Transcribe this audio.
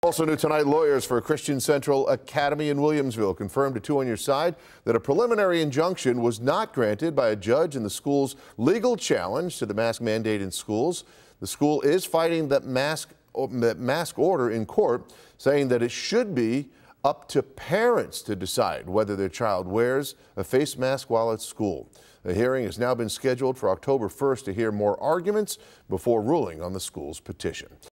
Also new tonight, lawyers for Christian Central Academy in Williamsville confirmed to Two on Your Side that a preliminary injunction was not granted by a judge in the school's legal challenge to the mask mandate in schools. The school is fighting that mask order in court, saying that it should be up to parents to decide whether their child wears a face mask while at school. The hearing has now been scheduled for October 1st to hear more arguments before ruling on the school's petition.